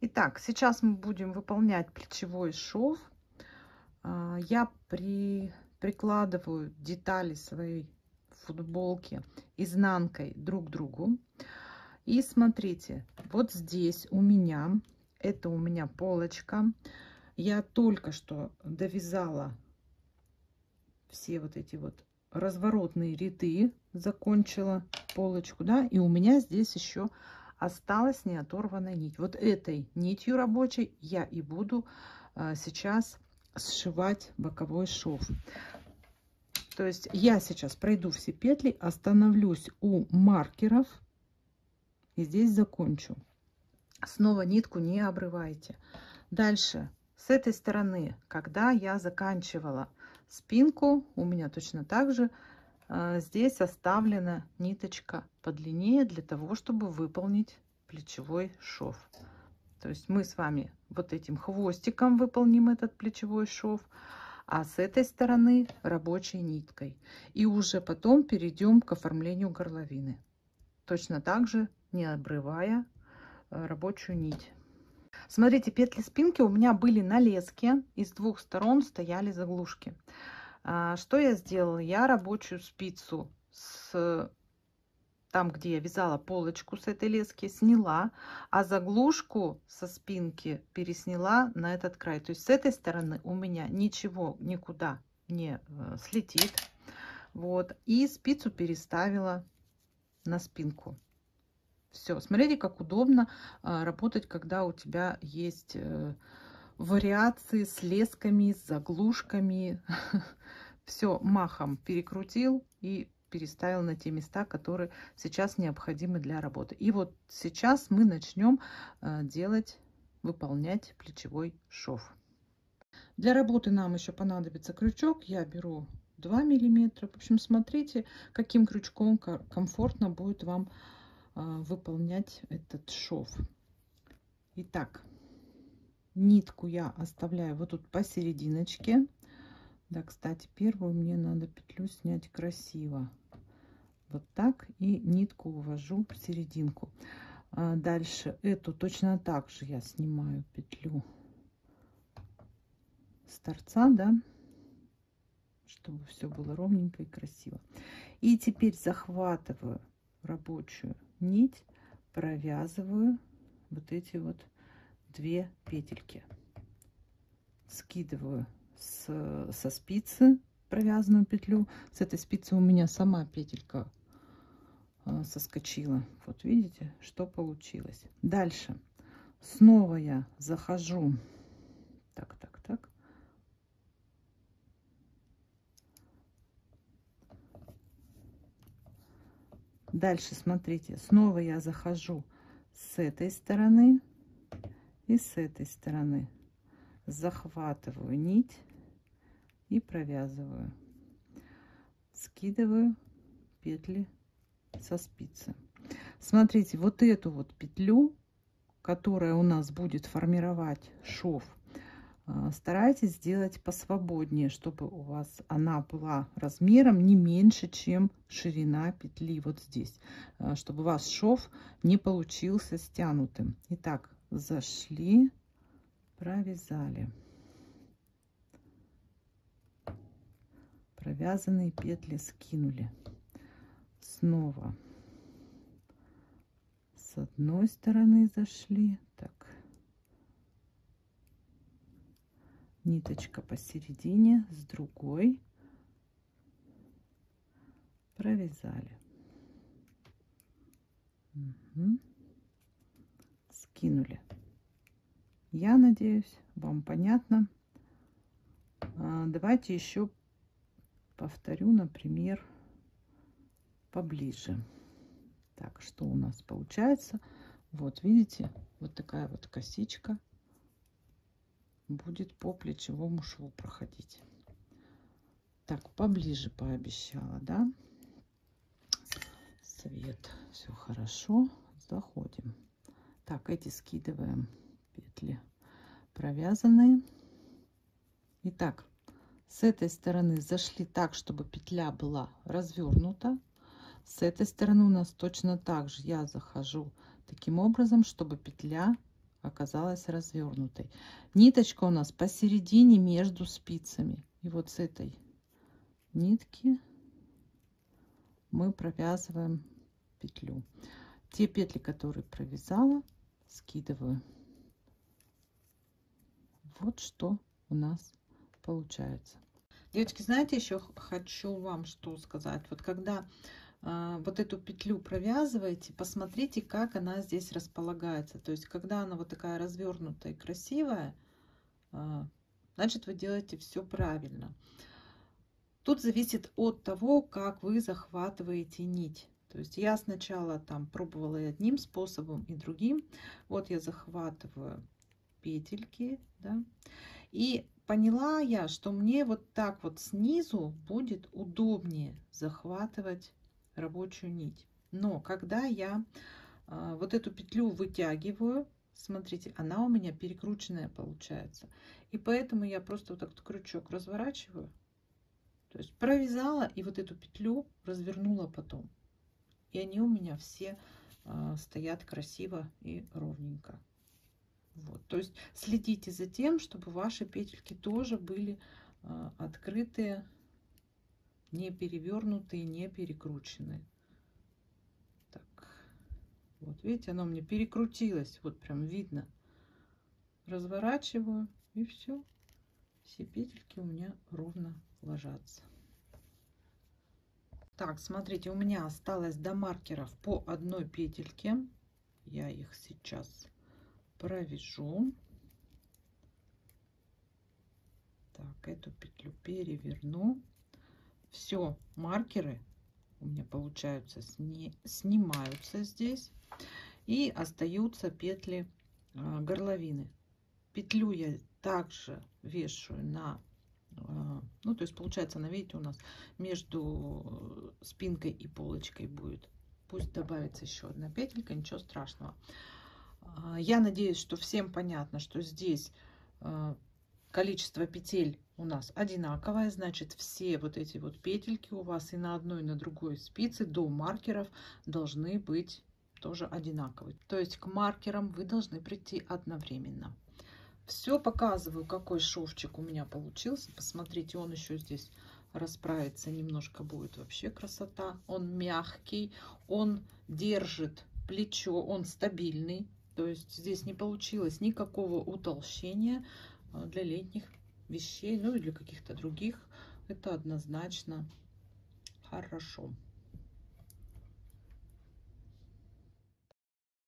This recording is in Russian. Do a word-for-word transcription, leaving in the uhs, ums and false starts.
Итак, сейчас мы будем выполнять плечевой шов. Я при, прикладываю детали своей футболки изнанкой друг к другу. И смотрите, вот здесь у меня, это у меня полочка. Я только что довязала все вот эти вот разворотные ряды, закончила полочку, да, и у меня здесь еще осталась не оторванная нить. Вот этой нитью рабочей я и буду а, сейчас сшивать боковой шов. То есть я сейчас пройду все петли, остановлюсь у маркеров и здесь закончу. Снова нитку не обрывайте. Дальше с этой стороны, когда я заканчивала спинку, у меня точно так же э, здесь оставлена ниточка подлиннее для того, чтобы выполнить плечевой шов. То есть мы с вами вот этим хвостиком выполним этот плечевой шов, а с этой стороны рабочей ниткой. И уже потом перейдем к оформлению горловины. Точно так же, не обрывая э, рабочую нить. Смотрите, петли спинки у меня были на леске, и с двух сторон стояли заглушки. А, что я сделала? Я рабочую спицу с там, где я вязала полочку с этой лески, сняла, а заглушку со спинки пересняла на этот край. То есть с этой стороны у меня ничего никуда не э, слетит. Вот. И спицу переставила на спинку. Все, смотрите, как удобно а, работать, когда у тебя есть э, вариации с лесками, с заглушками. Все махом перекрутил и переставил на те места, которые сейчас необходимы для работы. И вот сейчас мы начнем э, делать, выполнять плечевой шов. Для работы нам еще понадобится крючок. Я беру два миллиметра. В общем, смотрите, каким крючком комфортно будет вам выполнять этот шов. Итак, нитку я оставляю вот тут посерединочке. Да, кстати, первую мне надо петлю снять красиво. Вот так. И нитку увожу в серединку. А дальше эту точно так же я снимаю петлю с торца, да, чтобы все было ровненько и красиво. И теперь захватываю рабочую нить, провязываю вот эти вот две петельки, скидываю с, со спицы провязанную петлю. С этой спицы у меня сама петелька а, соскочила. Вот видите, что получилось. Дальше снова я захожу, так, так, так, дальше смотрите, снова я захожу с этой стороны и с этой стороны, захватываю нить и провязываю, скидываю петли со спицы. Смотрите, вот эту вот петлю, которая у нас будет формировать шов, старайтесь сделать посвободнее, чтобы у вас она была размером не меньше, чем ширина петли вот здесь, чтобы ваш шов не получился стянутым. Итак, зашли, провязали, провязанные петли скинули, снова с одной стороны зашли, так, ниточка посередине, с другой провязали, угу. Скинули. Я надеюсь, вам понятно. А, давайте еще повторю, например, поближе. Так, что у нас получается? Вот видите, вот такая вот косичка будет по плечевому шву проходить. Так, поближе пообещала, да? Свет, все хорошо, заходим. Так, эти скидываем петли провязанные. Итак, с этой стороны зашли так, чтобы петля была развернута. С этой стороны у нас точно так же я захожу таким образом, чтобы петля оказалась развернутой. Ниточка у нас посередине между спицами. И вот с этой нитки мы провязываем петлю. Те петли, которые провязала, скидываю. Вот что у нас получается. Девочки, знаете, еще хочу вам что сказать. Вот когда э, вот эту петлю провязываете, посмотрите, как она здесь располагается. То есть, когда она вот такая развернутая и красивая, э, значит, вы делаете все правильно. Тут зависит от того, как вы захватываете нить. То есть я сначала там пробовала и одним способом, и другим. Вот я захватываю петельки, да, и поняла я, что мне вот так вот снизу будет удобнее захватывать рабочую нить. Но когда я а, вот эту петлю вытягиваю, смотрите, она у меня перекрученная получается. И поэтому я просто вот так вот крючок разворачиваю. То есть провязала и вот эту петлю развернула потом. И они у меня все а, стоят красиво и ровненько. Вот. То есть следите за тем, чтобы ваши петельки тоже были а, открытые, не перевернутые, не перекрученные. Так. Вот видите, оно мне перекрутилось. Вот прям видно. Разворачиваю и все. Все петельки у меня ровно ложатся. Так, смотрите, у меня осталось до маркеров по одной петельке. Я их сейчас провяжу. Так, эту петлю переверну. Все, маркеры у меня получаются, сни, снимаются здесь. И остаются петли а, горловины. Петлю я также вешаю на... Ну, то есть получается, она, видите, у нас между спинкой и полочкой будет. Пусть добавится еще одна петелька, ничего страшного. Я надеюсь, что всем понятно, что здесь количество петель у нас одинаковое. Значит, все вот эти вот петельки у вас и на одной, и на другой спице до маркеров должны быть тоже одинаковые. То есть к маркерам вы должны прийти одновременно. Все показываю, какой шовчик у меня получился. Посмотрите, он еще здесь расправится немножко, будет вообще красота. Он мягкий, он держит плечо, он стабильный. То есть здесь не получилось никакого утолщения для летних вещей, ну и для каких-то других. Это однозначно хорошо.